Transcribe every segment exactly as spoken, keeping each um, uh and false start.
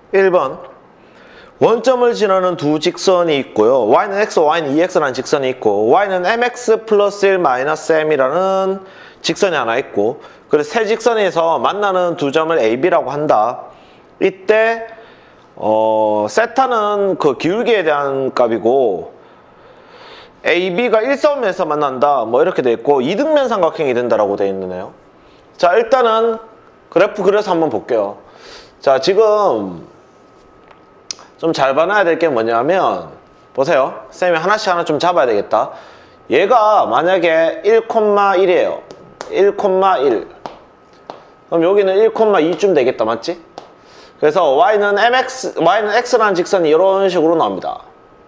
일 번 원점을 지나는 두 직선이 있고요. y는 x, y는 이 엑스라는 직선이 있고 y는 엠엑스 플러스 일 마이너스 엠이라는 직선이 하나 있고 그래서 세 직선에서 만나는 두 점을 에이 비라고 한다. 이때 어, 세타는 그 기울기에 대한 값이고 에이 비가 일사분면에서 만난다 뭐 이렇게 돼 있고 이등변 삼각형이 된다라고 돼 있네요. 자, 일단은 그래프 그려서 한번 볼게요. 자, 지금 좀 잘 봐놔야 될 게 뭐냐면 보세요. 쌤이 하나씩 하나 좀 잡아야 되겠다. 얘가 만약에 일, 일이에요. 일, 일. 그럼 여기는 일, 이쯤 되겠다. 맞지? 그래서 y는 mx, y는 x라는 직선이 이런 식으로 나옵니다.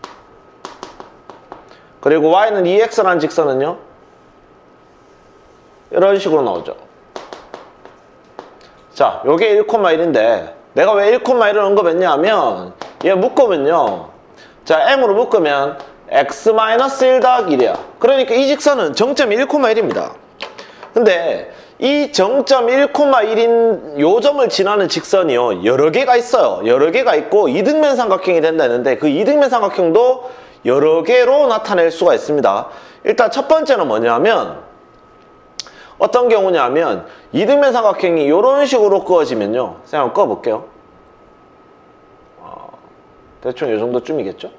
그리고 y는 이 엑스라는 직선은요 이런 식으로 나오죠. 자, 요게 일, 일인데 내가 왜 일, 일을 언급했냐 하면 얘 묶으면요, 자, m으로 묶으면 x 일 더하기 일이야. 그러니까 이 직선은 정점 일, 일입니다. 근데 이 정점 일, 일인 요 점을 지나는 직선이요 여러 개가 있어요. 여러 개가 있고 이등변 삼각형이 된다 했는데 그 이등변 삼각형도 여러 개로 나타낼 수가 있습니다. 일단 첫 번째는 뭐냐면 어떤 경우냐면 이등변 삼각형이 이런 식으로 그어지면요, 쌤 한번 그어볼게요. 어, 대충 이 정도쯤이겠죠?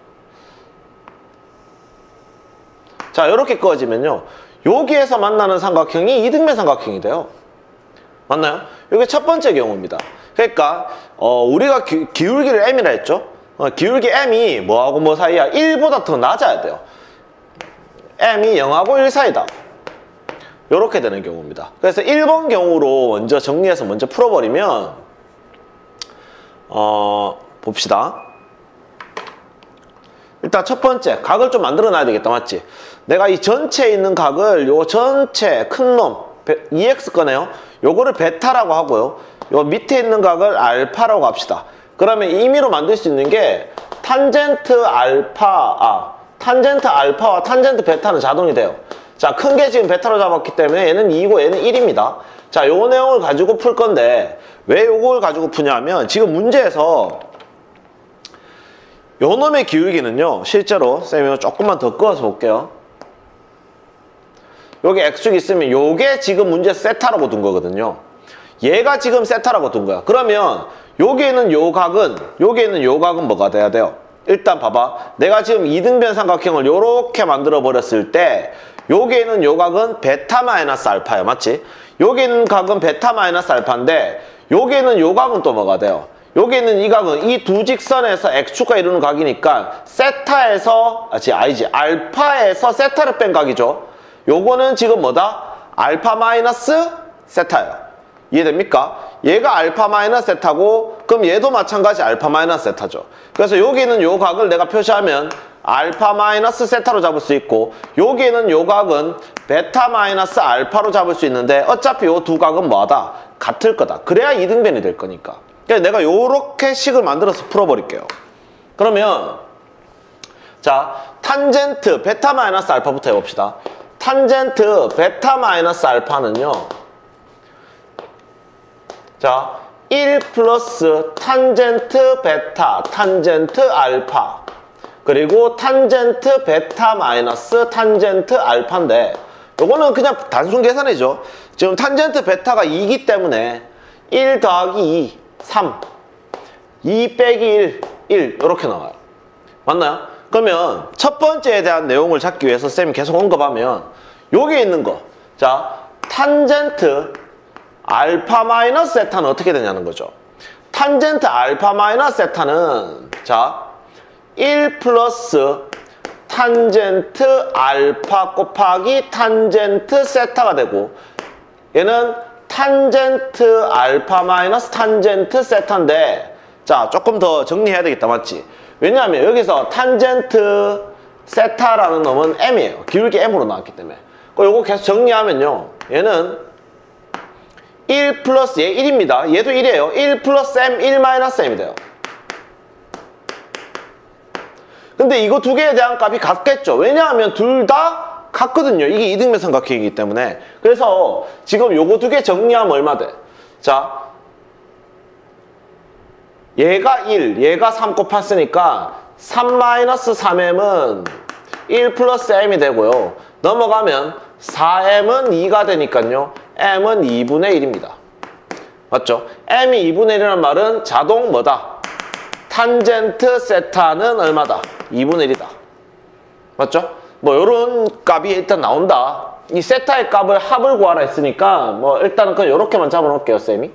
자, 이렇게 그어지면요 여기에서 만나는 삼각형이 이등변 삼각형이 돼요. 맞나요? 이게 첫 번째 경우입니다. 그러니까 어, 우리가 기, 기울기를 m이라 했죠? 어, 기울기 m이 뭐하고 뭐 사이야? 일보다 더 낮아야 돼요. m이 영하고 일 사이다. 이렇게 되는 경우입니다. 그래서 일 번 경우로 먼저 정리해서 먼저 풀어버리면 어, 봅시다. 일단 첫 번째, 각을 좀 만들어 놔야 되겠다. 맞지? 내가 이 전체에 있는 각을 요 전체 큰 놈 이 엑스 거네요. 요거를 베타라고 하고요. 요 밑에 있는 각을 알파라고 합시다. 그러면 임의로 만들 수 있는 게 탄젠트 알파, 아, 탄젠트 알파와 탄젠트 베타는 자동이 돼요. 자, 큰 게 지금 베타로 잡았기 때문에 얘는 이고 얘는 일입니다. 자, 요 내용을 가지고 풀 건데 왜 요걸 가지고 푸냐면 지금 문제에서 요 놈의 기울기는요, 실제로 쌤이 조금만 더 그어서 볼게요. 여기 x축이 있으면 요게 지금 문제 세타라고 둔 거거든요. 얘가 지금 세타라고 둔 거야. 그러면 여기에 있는 요 각은, 여기에 있는 요 각은 뭐가 돼야 돼요? 일단 봐봐. 내가 지금 이등변 삼각형을 요렇게 만들어 버렸을 때 여기에 있는 요 각은 베타 마이너스 알파예요. 맞지? 여기 있는 각은 베타 마이너스 알파인데 여기에 있는 요 각은 또 뭐가 돼요? 여기 있는 이 각은 이 두 직선에서 x축과 이루는 각이니까 세타에서, 아지, 아니지, 알파에서 세타를 뺀 각이죠. 요거는 지금 뭐다? 알파 마이너스 세타예요. 이해됩니까? 얘가 알파 마이너스 세타고 그럼 얘도 마찬가지 알파 마이너스 세타죠. 그래서 여기 있는 요 각을 내가 표시하면 알파 마이너스 세타로 잡을 수 있고 여기 있는 요 각은 베타 마이너스 알파로 잡을 수 있는데 어차피 요 두 각은 뭐하다? 같을 거다. 그래야 이등변이 될 거니까. 그래서 내가 요렇게 식을 만들어서 풀어버릴게요. 그러면 자, 탄젠트 베타 마이너스 알파부터 해봅시다. 탄젠트 베타 마이너스 알파는요, 자, 일 플러스 탄젠트 베타 탄젠트 알파 그리고 탄젠트 베타 마이너스 탄젠트 알파인데 요거는 그냥 단순 계산이죠. 지금 탄젠트 베타가 이기 때문에 일 더하기 이, 삼, 이 빼기 일, 일 이렇게 나와요. 맞나요? 그러면 첫 번째에 대한 내용을 찾기 위해서 쌤이 계속 언급하면 여기에 있는 거, 자, 탄젠트 알파 마이너스 세타는 어떻게 되냐는 거죠. 탄젠트 알파 마이너스 세타는 자, 일 플러스 탄젠트 알파 곱하기 탄젠트 세타가 되고 얘는 탄젠트 알파 마이너스 탄젠트 세타인데 자, 조금 더 정리해야 되겠다. 맞지? 왜냐하면 여기서 탄젠트 세타라는 놈은 m이에요. 기울기 m으로 나왔기 때문에. 요거 계속 정리하면요, 얘는 일 플러스 얘 일입니다. 얘도 일이에요. 일 플러스 m, 일 마이너스 m이 돼요. 근데 이거 두 개에 대한 값이 같겠죠. 왜냐하면 둘 다 같거든요. 이게 이등변 삼각형이기 때문에. 그래서 지금 요거 두 개 정리하면 얼마 돼? 자, 얘가 일, 얘가 삼 곱했으니까 삼 마이너스 삼 엠은 일 플러스 m이 되고요. 넘어가면 사 엠은 이가 되니까요. m은 이분의 일입니다. 맞죠? m이 이분의 일이라는 말은 자동 뭐다? 탄젠트 세타는 얼마다? 이분의 일이다. 맞죠? 뭐 요런 값이 일단 나온다. 이 세타의 값을 합을 구하라 했으니까 뭐 일단은 그냥 요렇게만 잡아놓을게요, 쌤이.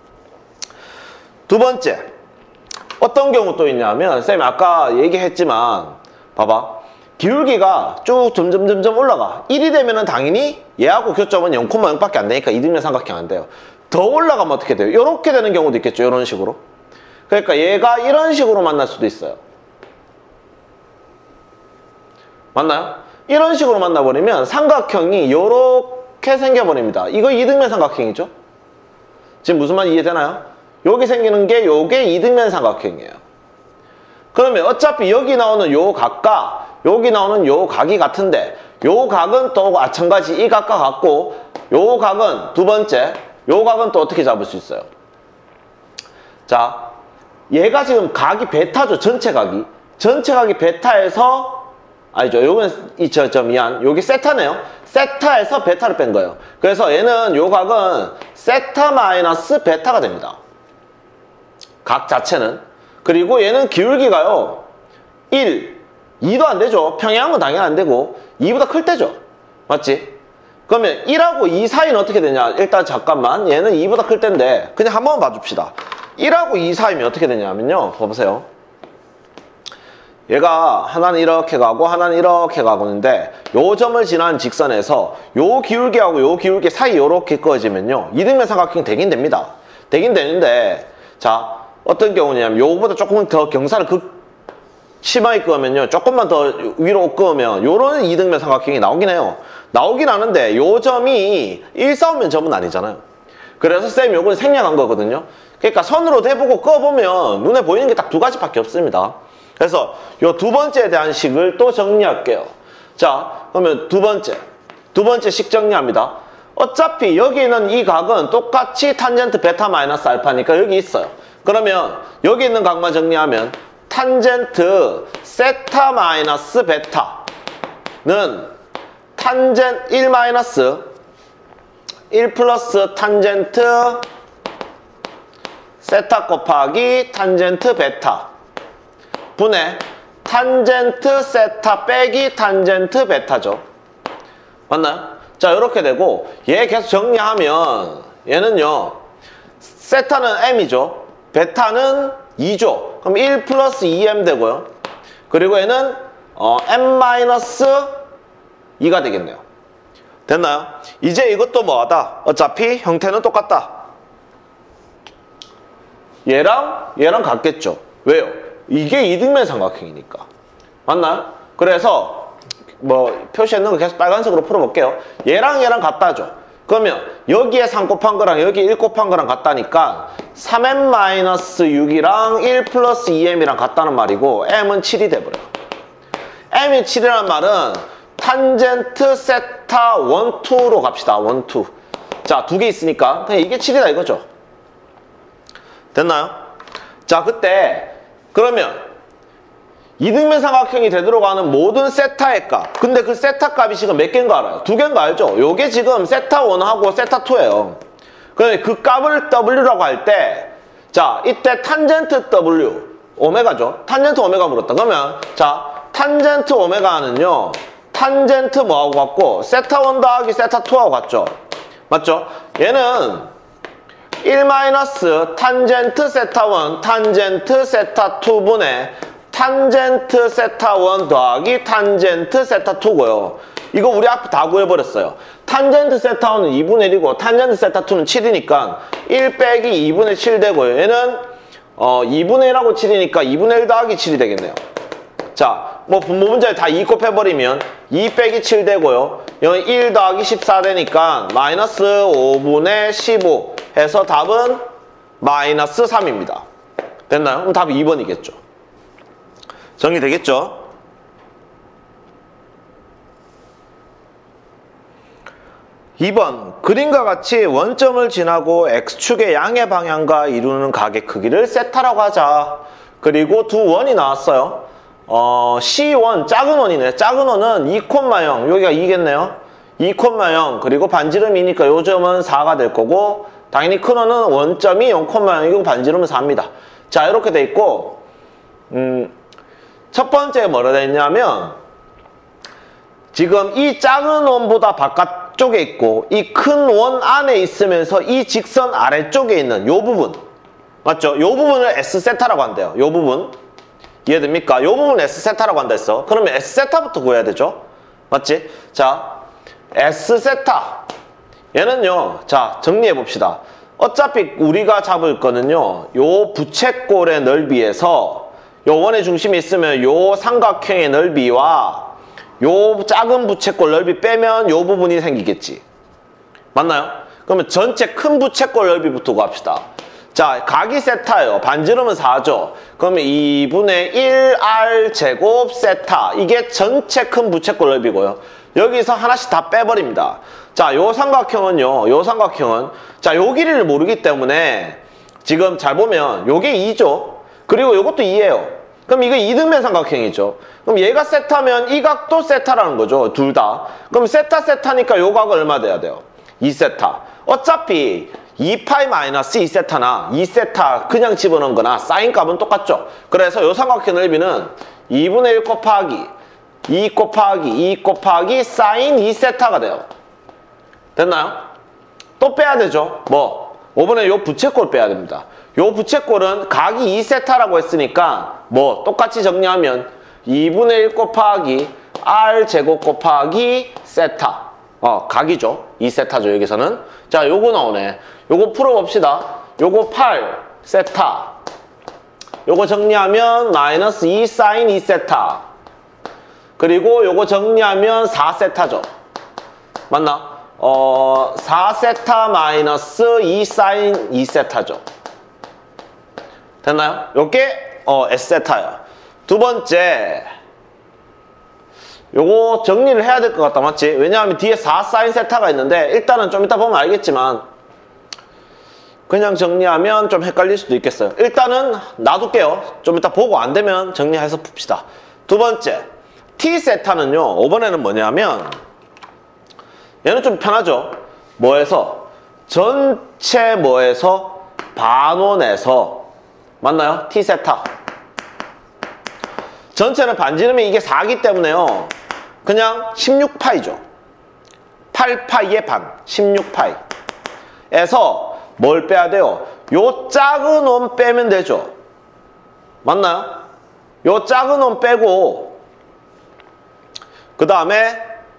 두 번째. 어떤 경우 또 있냐면 쌤이 아까 얘기했지만 봐봐. 기울기가 쭉 점점 점점 올라가. 일이 되면은 당연히 얘하고 교점은 영 콤마 영밖에 안 되니까 이등변 삼각형 안 돼요. 더 올라가면 어떻게 돼요? 이렇게 되는 경우도 있겠죠. 이런 식으로. 그러니까 얘가 이런 식으로 만날 수도 있어요. 맞나요? 이런 식으로 만나버리면 삼각형이 이렇게 생겨버립니다. 이거 이등변 삼각형이죠? 지금 무슨 말 이해되나요? 여기 생기는 게 요게 이등변 삼각형이에요. 그러면 어차피 여기 나오는 요 각과 여기 나오는 요 각이 같은데 요 각은 또 마찬가지 이 각과 같고 요 각은 두 번째 요 각은 또 어떻게 잡을 수 있어요? 자, 얘가 지금 각이 베타죠. 전체 각이. 전체 각이 베타에서 아니죠. 요건 이 저 저 미안. 요게 세타네요. 세타에서 베타를 뺀 거예요. 그래서 얘는 요 각은 세타 마이너스 베타가 됩니다. 각 자체는. 그리고 얘는 기울기가요. 일, 이도 안 되죠. 평행한 건 당연히 안 되고 이보다 클 때죠. 맞지? 그러면 일하고 이 사이는 어떻게 되냐? 일단 잠깐만. 얘는 이보다 클 때인데 그냥 한번 봐줍시다. 일하고 이 사이면 어떻게 되냐면요. 봐보세요. 얘가 하나는 이렇게 가고 하나는 이렇게 가고 있는데 요 점을 지난 직선에서 요 기울기하고 요 기울기 사이 요렇게 그어지면요. 이등변 삼각형이 되긴 됩니다. 되긴 되는데 자 어떤 경우냐면 요거보다 조금 더 경사를 극 심하게 그으면요. 조금만 더 위로 그으면 요런 이등변 삼각형이 나오긴 해요. 나오긴 하는데 요 점이 일사오면 점은 아니잖아요. 그래서 쌤 요건 생략한 거거든요. 그러니까 선으로 대보고 그어보면 눈에 보이는 게 딱 두 가지밖에 없습니다. 그래서 요 두 번째에 대한 식을 또 정리할게요. 자, 그러면 두 번째. 두 번째 식 정리합니다. 어차피 여기 있는 이 각은 똑같이 탄젠트 베타 마이너스 알파니까 여기 있어요. 그러면 여기 있는 각만 정리하면 탄젠트 세타 마이너스 베타는 탄젠 일 마이너스 일 플러스 탄젠트 세타 곱하기 탄젠트 베타 분의 탄젠트 세타 빼기 탄젠트 베타죠. 맞나요? 자, 이렇게 되고 얘 계속 정리하면 얘는요. 세타는 m이죠. 베타는 이죠. 그럼 일 플러스 이 엠 되고요. 그리고 얘는 어, m 마이너스 이가 되겠네요. 됐나요? 이제 이것도 뭐하다? 어차피 형태는 똑같다. 얘랑 얘랑 같겠죠. 왜요? 이게 이등변 삼각형이니까. 맞나요? 그래서 뭐 표시했는 거 계속 빨간색으로 풀어볼게요. 얘랑 얘랑 같다죠. 그러면 여기에 삼 곱한 거랑 여기 일 곱한 거랑 같다니까 삼 엠 마이너스 육이랑 일 플러스 이 엠이랑 같다는 말이고 m은 칠이 돼버려요. m이 칠이라는 말은 탄젠트 세타 일, 이로 갑시다. 일, 이. 자, 두 개 있으니까 그냥 이게 칠이다 이거죠. 됐나요? 자, 그때 그러면 이등변 삼각형이 되도록 하는 모든 세타의 값. 근데 그 세타 값이 지금 몇 개인 거 알아요? 두 개인 거 알죠? 요게 지금 세타 일하고 세타 이예요. 그러면 그 값을 W라고 할 때, 자, 이때 탄젠트 W, 오메가죠? 탄젠트 오메가 물었다. 그러면, 자, 탄젠트 오메가는요, 탄젠트 뭐하고 같고, 세타 일 더하기 세타 이하고 같죠? 맞죠? 얘는 일 마이너스 탄젠트 세타 일, 탄젠트 세타 이 분의 탄젠트 세타 일 더하기 탄젠트 세타 이고요. 이거 우리 앞에 다 구해버렸어요. 탄젠트 세타 일은 이분의 일이고 탄젠트 세타 이는 칠이니까 일 빼기 이분의 칠 되고요. 얘는 어, 이분의 일하고 칠이니까 이분의 일 더하기 칠이 되겠네요. 자, 뭐 분모 문제를 다 이 곱해버리면 이 빼기 칠 되고요. 여기 일 더하기 십사 되니까 마이너스 오분의 십오 해서 답은 마이너스 삼입니다. 됐나요? 그럼 답이 이 번이겠죠. 정리되겠죠? 이 번 그림과 같이 원점을 지나고 x축의 양의 방향과 이루는 각의 크기를 세타라고 하자. 그리고 두 원이 나왔어요. 어, 씨 원, 작은 원이네. 작은 원은 이, 영, 여기가 이겠네요. 이, 영, 그리고 반지름이니까 요 점은 사가 될 거고, 당연히 큰 원은 원점이 영, 영이고 반지름은 사입니다. 자, 이렇게 돼 있고, 음, 첫 번째 뭐라 돼 있냐면, 지금 이 작은 원보다 바깥쪽에 있고, 이 큰 원 안에 있으면서 이 직선 아래쪽에 있는 요 부분, 맞죠? 요 부분을 S세타라고 한대요. 요 부분. 이해됩니까? 요 부분 S세타라고 한다 했어. 그러면 S세타부터 구해야 되죠? 맞지? 자, S세타. 얘는요, 자, 정리해 봅시다. 어차피 우리가 잡을 거는요, 요 부채꼴의 넓이에서 요 원의 중심이 있으면 요 삼각형의 넓이와 요 작은 부채꼴 넓이 빼면 요 부분이 생기겠지. 맞나요? 그러면 전체 큰 부채꼴 넓이부터 구합시다. 자, 각이 세타예요. 반지름은 사죠. 그러면 이분의 일 알 제곱 세타. 이게 전체 큰 부채꼴 넓이고요. 여기서 하나씩 다 빼버립니다. 자, 요 삼각형은요. 요 삼각형은 자, 요 길이를 모르기 때문에 지금 잘 보면 요게 이죠. 그리고 요것도 이예요. 그럼 이거 이등변 삼각형이죠. 그럼 얘가 세타면 이 각도 세타라는 거죠. 둘 다. 그럼 세타 세타니까 요 각은 얼마 돼야 돼요? 이 세타. 어차피 이 파이 마이너스 이 세타나 이 세타 그냥 집어넣은 거나 사인 값은 똑같죠. 그래서 요 삼각형 넓이는 이분의 일 곱하기 이 곱하기 이 곱하기 사인 이 세타가 돼요. 됐나요? 또 빼야 되죠. 뭐? 이번에 요 부채꼴 빼야 됩니다. 요 부채꼴은 각이 이 세타라고 했으니까 뭐 똑같이 정리하면 이분의 일 곱하기 알 제곱 곱하기 세타. 어, 각이죠. 이 세타죠, 여기서는. 자, 요거 나오네. 요거 풀어봅시다. 요거 팔 세타. 요거 정리하면 마이너스 이 사인 이 세타. 그리고 요거 정리하면 사 세타죠. 맞나? 어, 사 세타 마이너스 이 사인 이 세타죠. 됐나요? 요게 어, S세타예요. 두 번째. 요거 정리를 해야 될 것 같다, 맞지? 왜냐하면 뒤에 사 사인 세타가 있는데 일단은 좀 이따 보면 알겠지만 그냥 정리하면 좀 헷갈릴 수도 있겠어요. 일단은 놔둘게요. 좀 이따 보고 안 되면 정리해서 풉시다. 두 번째, T세타는요, 이번에는 뭐냐면 얘는 좀 편하죠? 뭐에서? 전체 뭐에서? 반원에서. 맞나요? T세타. 전체는 반지름이 이게 사기 때문에요. 그냥 십육 파이죠. 팔 파이의 반. 십육 파이. 에서 뭘 빼야 돼요? 요 작은 원 빼면 되죠. 맞나요? 요 작은 원 빼고 그 다음에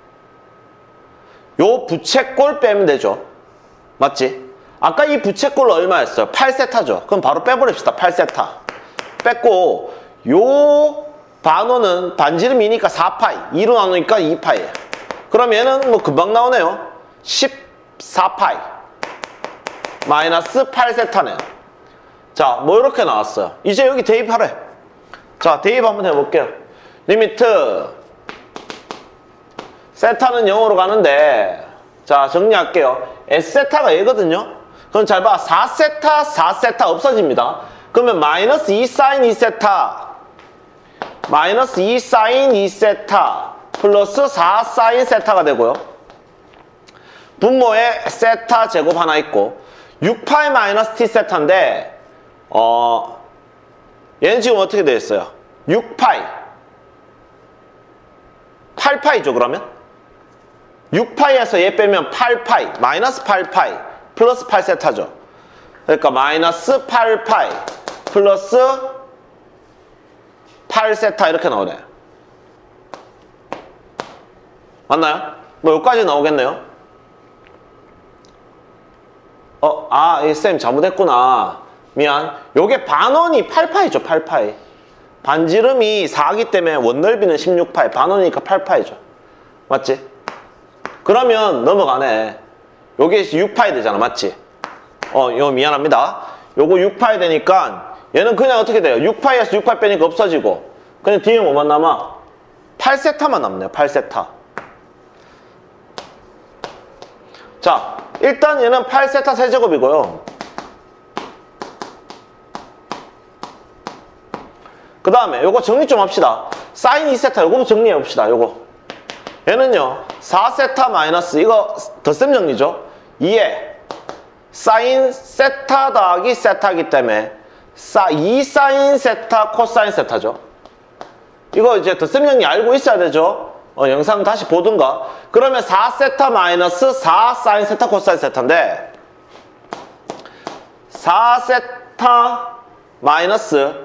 요 부채꼴 빼면 되죠. 맞지? 아까 이 부채꼴 얼마였어요? 팔 세타죠. 그럼 바로 빼버립시다. 팔 세타. 뺐고 요 반원은 반지름이니까 사 파이. 이로 나누니까 이 파이예요. 그럼 얘는 뭐 금방 나오네요. 십사 파이. 마이너스 팔 세타네요. 자, 뭐 이렇게 나왔어요. 이제 여기 대입하래. 자, 대입 한번 해볼게요. 리미트 세타는 영으로 가는데 자, 정리할게요. S세타가 얘거든요. 그럼 잘 봐. 사 세타, 사 세타 없어집니다. 그러면 마이너스 이 사인 이 세타 마이너스 이 사인 이 세타 플러스 사 사인 세타가 되고요. 분모에 세타 제곱 하나 있고 육 파이 마이너스 T 세타인데 어 얘는 지금 어떻게 되어 있어요? 육 파이 팔 파이죠 그러면? 육 파이에서 얘 빼면 팔 파이 마이너스 팔 파이 플러스 팔 세타죠. 그러니까 마이너스 팔 파이 플러스 팔 세타 이렇게 나오네. 맞나요? 뭐 여기까지 나오겠네요. 어, 아, 쌤 잘못했구나. 미안. 요게 반원이 팔 파이죠. 팔 파이. 반지름이 사기 때문에 원넓이는 십육 파이. 반원이니까 팔 파이죠. 맞지? 그러면 넘어가네. 요게 육 파이 되잖아. 맞지? 어, 이거 미안합니다. 요거 육 파이 되니까 얘는 그냥 어떻게 돼요? 육 파이에서 육 파이 빼니까 없어지고 그냥 뒤에 뭐만 남아? 팔 세타만 남네요. 팔 세타. 자, 일단 얘는 팔 세타 세제곱이고요. 그 다음에 요거 정리 좀 합시다. 사인 이 세타 요거 정리해 봅시다. 요거 얘는요 사 세타 마이너스 이거 덧셈 정리죠. 이에 사인 세타 더하기 세타이기 때문에 사, 이 사인 세타 코사인 세타죠. 이거 이제 덧셈 정리 알고 있어야 되죠. 어, 영상 다시 보든가. 그러면 사 세타 마이너스 사 사인 세타 코사인 세타인데 사 세타 마이너스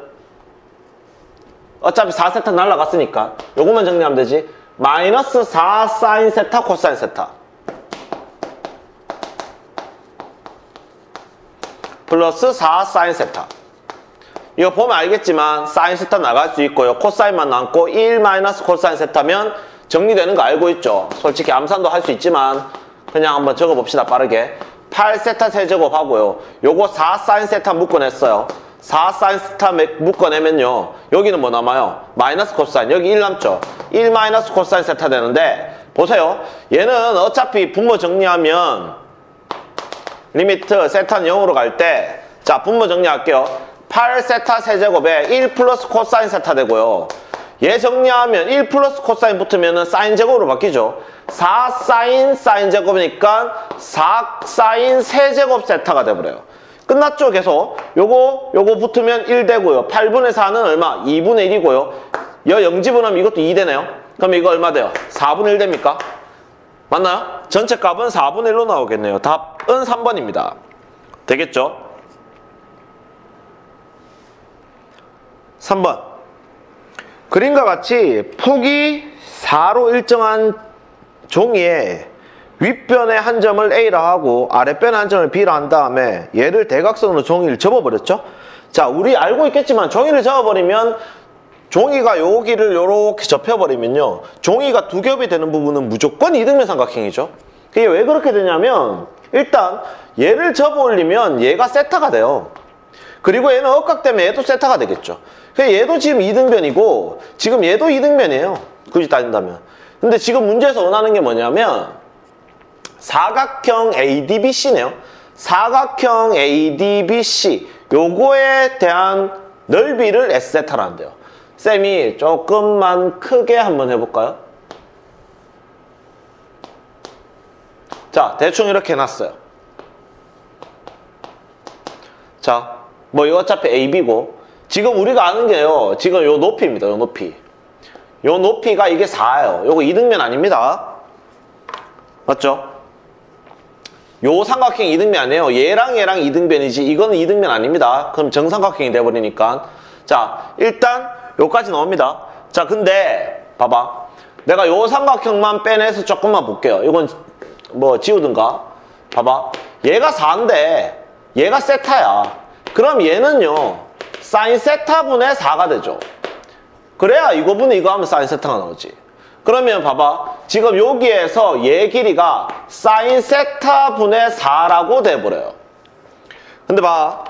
어차피 사 세타 날라갔으니까 요것만 정리하면 되지. 마이너스 사 사인 세타 코사인 세타 플러스 사 사인 세타. 이거 보면 알겠지만 사인 세타 나갈 수 있고요. 코사인만 남고 일 마이너스 코사인 세타면 정리되는 거 알고 있죠. 솔직히 암산도 할 수 있지만 그냥 한번 적어봅시다. 빠르게. 팔 세타 세제곱 하고요. 요거 사 사인 세타 묶어냈어요. 사 사인 세타 묶어내면요 여기는 뭐 남아요? 마이너스 코사인. 여기 일 남죠. 일 마이너스 코사인 세타 되는데 보세요. 얘는 어차피 분모 정리하면 리미트 세타는 영으로 갈 때 자 분모 정리할게요. 팔 세타 세제곱에 일 플러스 코사인 세타 되고요. 얘 정리하면 일 플러스 코사인 붙으면 사인 제곱으로 바뀌죠. 사 사인 사인 제곱이니까 사 사인 세제곱 세타가 돼버려요. 끝났죠. 계속 요거 요거 붙으면 일 되고요. 팔분의 사는 얼마? 이분의 일이고요. 여 영 집어넣으면 이것도 이 되네요. 그럼 이거 얼마 돼요? 사분의 일 됩니까? 맞나요? 전체 값은 사분의 일로 나오겠네요. 답은 삼 번입니다. 되겠죠? 삼 번. 그림과 같이 폭이 사로 일정한 종이에 윗변의 한 점을 A라 하고 아랫변의 한 점을 B라 한 다음에 얘를 대각선으로 종이를 접어버렸죠. 자, 우리 알고 있겠지만 종이를 접어버리면 종이가 여기를 요렇게 접혀버리면요 종이가 두 겹이 되는 부분은 무조건 이등변 삼각형이죠. 그게 왜 그렇게 되냐면 일단 얘를 접어올리면 얘가 세타가 돼요. 그리고 얘는 억각 때문에 얘도 세타가 되겠죠. 얘도 지금 이등변이고 지금 얘도 이등변이에요. 굳이 따진다면. 근데 지금 문제에서 원하는 게 뭐냐면 사각형 에이디비씨네요. 사각형 에이디비씨 요거에 대한 넓이를 S세타라는데요. 쌤이 조금만 크게 한번 해볼까요? 자, 대충 이렇게 해놨어요. 자, 뭐 이거 어차피 에이비고 지금 우리가 아는 게요. 지금 요 높이입니다. 요 높이. 요 높이가 이게 사예요. 요거 이등변 아닙니다. 맞죠? 요 삼각형 이등변 아니에요. 얘랑 얘랑 이등변이지 이거는 이등변 아닙니다. 그럼 정삼각형이 돼버리니까. 자, 일단 요까지 나옵니다. 자, 근데 봐봐. 내가 요 삼각형만 빼내서 조금만 볼게요. 이건 뭐 지우든가. 봐봐. 얘가 사인데 얘가 세타야. 그럼 얘는요 사인 세타분의 사가 되죠. 그래야 이거분의 이거 하면 사인 세타가 나오지. 그러면 봐봐. 지금 여기에서 얘 길이가 사인 세타분의 사라고 돼버려요. 근데 봐.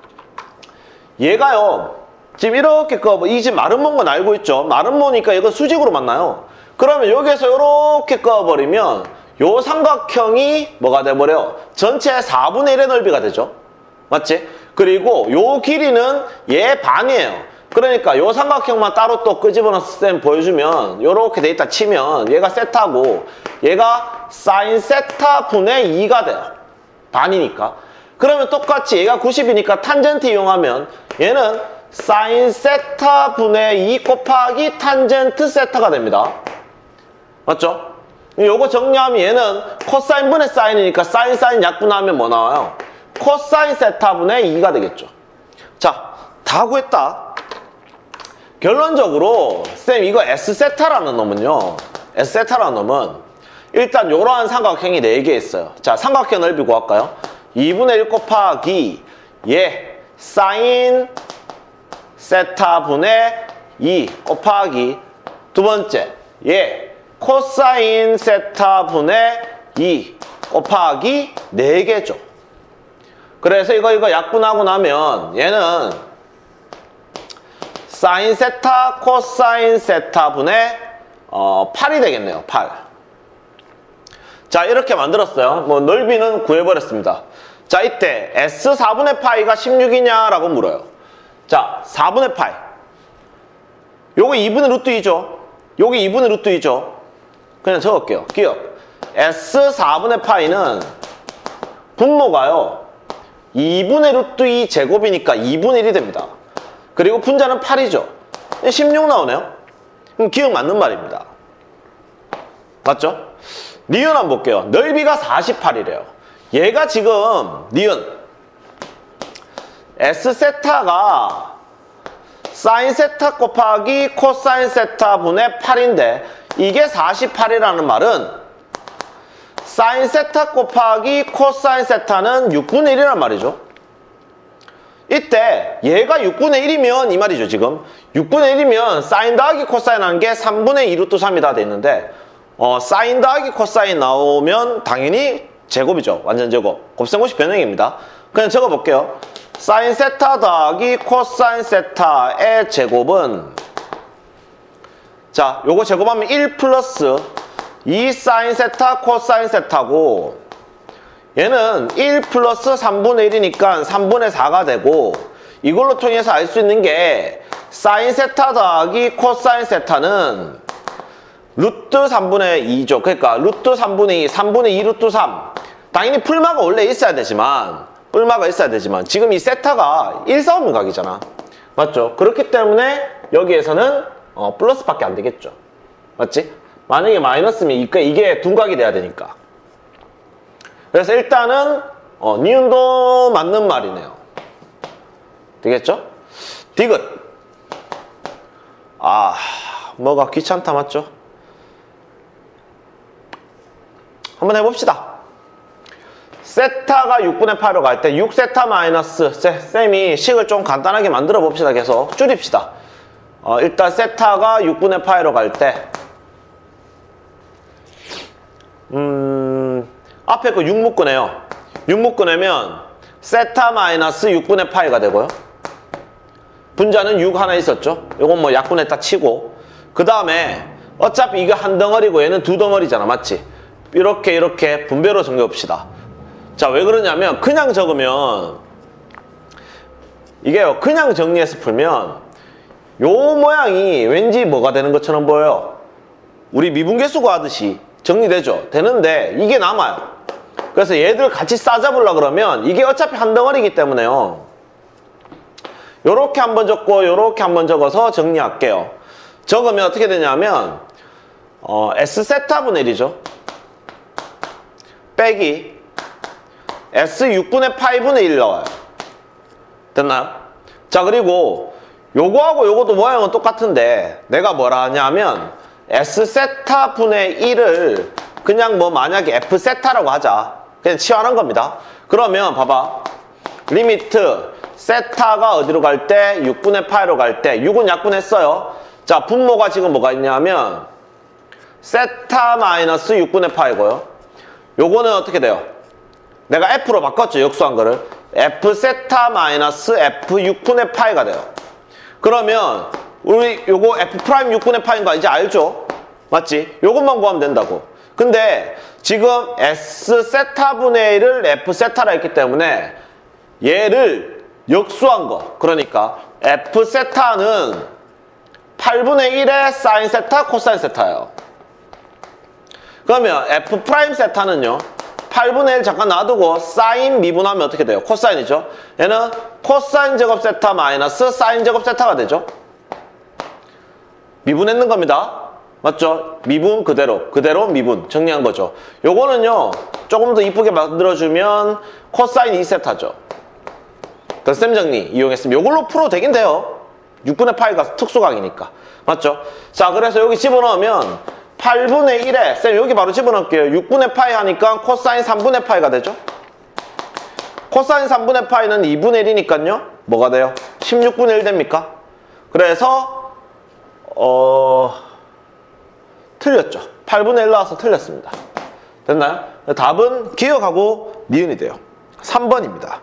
얘가요. 지금 이렇게 꺼, 이 집 마름모인 건 알고 있죠? 마름모니까 이거 수직으로 만나요. 그러면 여기에서 이렇게 꺼버리면 요 삼각형이 뭐가 돼버려? 전체 사분의 일의 넓이가 되죠. 맞지? 그리고 요 길이는 얘 반이에요. 그러니까 요 삼각형만 따로 또 끄집어넣어서 쌤 보여주면 요렇게 돼 있다 치면 얘가 세타고 얘가 사인 세타 분의 이가 돼요. 반이니까. 그러면 똑같이 얘가 구십이니까 탄젠트 이용하면 얘는 사인 세타 분의 이 곱하기 탄젠트 세타가 됩니다. 맞죠? 요거 정리하면 얘는 코사인 분의 사인이니까 사인 사인 약분하면 뭐 나와요? 코사인 세타 분의 이가 되겠죠. 자, 다 구했다. 결론적으로 쌤 이거 S세타라는 놈은요. S세타라는 놈은 일단 요러한 삼각형이 네 개 있어요. 자, 삼각형 넓이 구할까요? 이분의 일 곱하기 얘 사인 세타 분의 이 곱하기 두 번째 얘 코사인 세타 분의 이 곱하기 네 개죠. 그래서 이거 이거 약분하고 나면 얘는 사인 세타 코사인 세타 분의 어, 팔이 되겠네요. 팔. 자, 이렇게 만들었어요. 뭐 넓이는 구해버렸습니다. 자, 이때 S 사분의 파이가 십육이냐라고 물어요. 자, 사분의 파이. 요거 이분의 루트 이죠. 요게 이분의 루트 이죠. 그냥 적을게요. 기억. S 사분의 파이는 분모가요. 이분의 루트 이 제곱이니까 이분의 일이 됩니다. 그리고 분자는 팔이죠. 십육 나오네요. 그럼 기억 맞는 말입니다. 맞죠? 니은 한번 볼게요. 넓이가 사십팔이래요. 얘가 지금 니은 S 세타가 사인 세타 곱하기 코사인 세타 분의 팔인데 이게 사십팔이라는 말은 사인 세타 곱하기 코사인 세타는 육분의 일이란 말이죠. 이때 얘가 육분의 일이면 이 말이죠. 지금 육분의 일이면 사인 더하기 코사인 하는 게 삼분의 이 루트 삼이다 돼 있는데 어, 사인 더하기 코사인 나오면 당연히 제곱이죠. 완전 제곱. 곱셈공식 변형입니다. 그냥 적어볼게요. 사인 세타 더하기 코사인 세타의 제곱은 자, 요거 제곱하면 일 플러스 이 사인 세타 코사인 세타고 얘는 일 플러스 삼분의 일이니까 삼분의 사가 되고 이걸로 통해서 알 수 있는 게 사인 세타 더하기 코사인 세타는 루트 삼분의 이죠. 그러니까 루트 삼분의 이, 삼분의 이 루트 삼. 당연히 풀마가 원래 있어야 되지만 풀마가 있어야 되지만 지금 이 세타가 일사분각이잖아. 맞죠? 그렇기 때문에 여기에서는 어, 플러스밖에 안 되겠죠. 맞지? 만약에 마이너스면 이게, 이게 둔각이 돼야 되니까. 그래서 일단은 어, 니은도 맞는 말이네요. 되겠죠? 디귿. 아, 뭐가 귀찮다 맞죠? 한번 해봅시다. 세타가 육분의 팔로 갈 때 육 세타 마이너스 쌤이 식을 좀 간단하게 만들어 봅시다. 계속 줄입시다. 어, 일단 세타가 육분의 파이로 갈 때 음, 앞에 거 육 묶으네요. 육 묶으내면 세타 마이너스 육분의 파이가 되고요. 분자는 육 하나 있었죠. 요건 뭐 약분했다 치고 그 다음에 어차피 이거 한 덩어리고 얘는 두 덩어리잖아. 맞지? 이렇게 이렇게 분배로 정리해 봅시다. 자, 왜 그러냐면 그냥 적으면 이게요. 그냥 정리해서 풀면 요 모양이 왠지 뭐가 되는 것처럼 보여요. 우리 미분계수 구하듯이 정리되죠. 되는데 이게 남아요. 그래서 얘들 같이 싸잡으려고 그러면 이게 어차피 한 덩어리이기 때문에요. 요렇게 한번 적고 요렇게 한번 적어서 정리할게요. 적으면 어떻게 되냐면 어, S 세타분의 일이죠. 빼기 S 육분의 파이분의 일 나와요. 됐나요? 자, 그리고 요거하고 요것도 모양은 똑같은데 내가 뭐라 하냐면 S 세타분의 일을 그냥 뭐 만약에 F 세타라고 하자. 그냥 치환한 겁니다. 그러면 봐봐. 리미트 세타가 어디로 갈 때? 육분의 파이로 갈 때. 육은 약분했어요. 자, 분모가 지금 뭐가 있냐면 세타 마이너스 육분의 파이고요. 요거는 어떻게 돼요? 내가 F로 바꿨죠. 역수한 거를. F 세타 마이너스 F 육분의 파이가 돼요. 그러면 우리 요거 F 프라임 육분의 파이인 거 이제 알죠? 맞지? 요것만 구하면 된다고. 근데 지금 S 세타분의 일을 F 세타라 했기 때문에 얘를 역수한 거. 그러니까 F 세타는 팔분의 일의 사인 세타 코사인 세타예요. 그러면 F 프라임 세타는요. 팔분의 일 잠깐 놔두고 사인 미분하면 어떻게 돼요? 코사인이죠. 얘는 코사인 제곱 세타 마이너스 사인 제곱 세타가 되죠. 미분했는 겁니다. 맞죠? 미분 그대로 그대로 미분 정리한 거죠. 요거는요 조금 더 이쁘게 만들어주면 코사인 이 세타죠. 덧셈 정리 이용했으면 요걸로 풀어도 되긴 돼요. 육분의 파이가 특수각이니까. 맞죠? 자, 그래서 여기 집어넣으면 팔분의 일에 쌤 여기 바로 집어넣을게요. 육분의 파이 하니까 코사인 삼분의 파이가 되죠. 코사인 삼분의 파이는 이분의 일이니까요 뭐가 돼요? 십육분의 일 됩니까? 그래서 어... 틀렸죠. 팔분의 일 나와서 틀렸습니다. 됐나요? 답은 기억하고 니은이 돼요. 삼 번입니다.